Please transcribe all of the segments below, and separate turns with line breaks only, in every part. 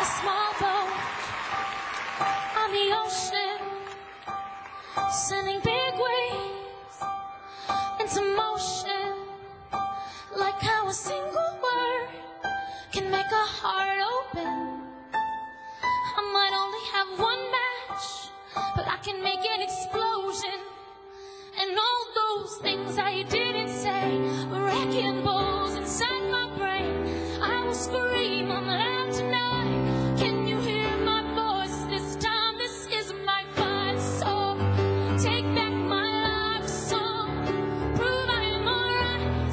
small boat on the ocean, sending big waves into motion. Like how a single word can make a heart open. I might only have one match, but I can make an explosion. And all those things I didn't say, wrecking balls inside my brain. I will scream, I'm loud tonight. Can you hear my voice this time? This is my fight song. Take back my life song. Prove I am alright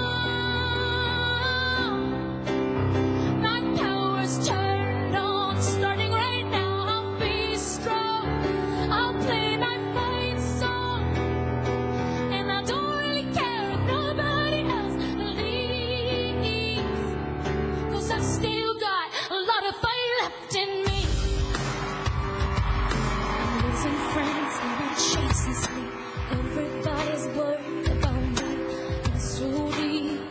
song. My power's turned on, starting right now. I'll be strong. I'll play my fight song. And I don't really care if nobody else believes, 'cause I still got a lot of fight left in me. I'm losing friends and I'm chasing sleep. Everybody's worried about me. It's so deep.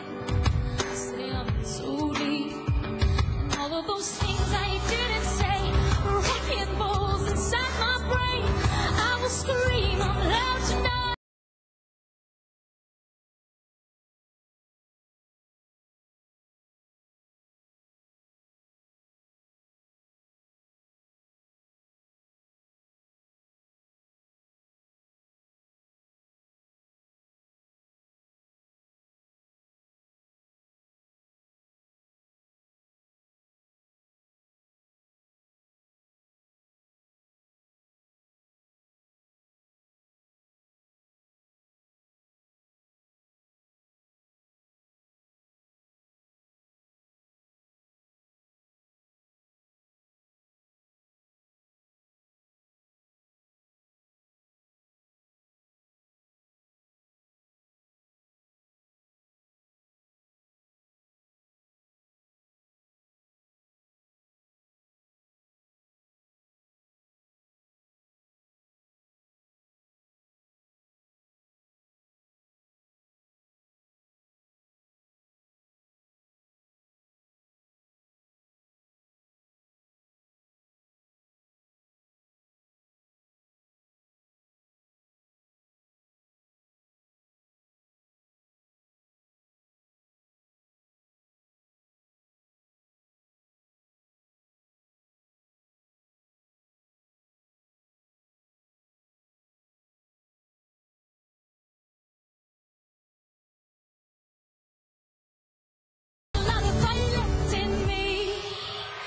Say I'm too deep. And all of those things I didn't say, wrecking balls inside my brain. I will scream, I'm loud tonight.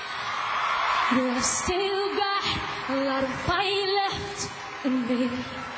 I've still got a lot of fight left in me.